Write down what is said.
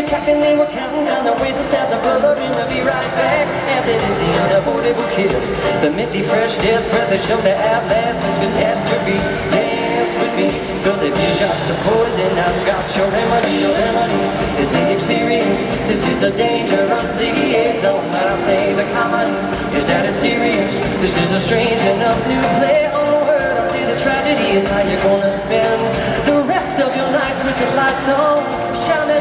tapping, they were counting down the ways to stab the brother in the be right back. And then is the unavoidable kiss, the minty fresh death breath that showed that at last this catastrophe. Dance with me, cause if you got the poison, I've got your remedy. Your remedy is the experience. This is a dangerous liaison. I say the common is that it's serious. This is a strange enough new play on the word. I say the tragedy is how you're gonna spend the rest of your nights with your lights on. Shine